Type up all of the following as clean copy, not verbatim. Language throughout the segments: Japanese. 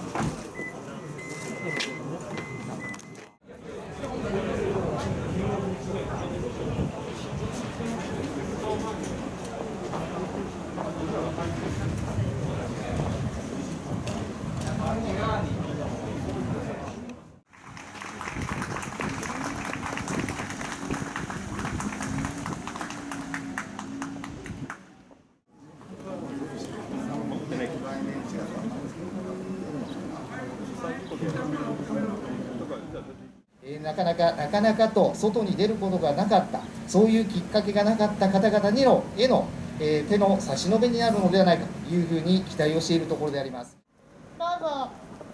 なかなかと外に出ることがなかった、そういうきっかけがなかった方々への手の差し伸べになるのではないかというふうに期待をしているところであります。どうぞ。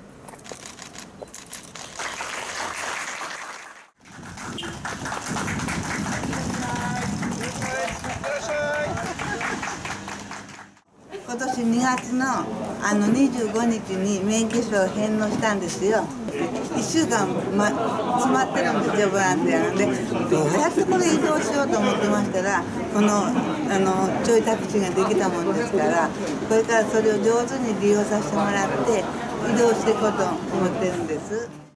今年2月の25日に免許証を返納したんですよ。1週間、詰まってるんですよ、ボランティアなんで。早くこれ移動しようと思ってましたら、このちょいタクシーができたもんですから、これからそれを上手に利用させてもらって移動していこうと思ってるんです。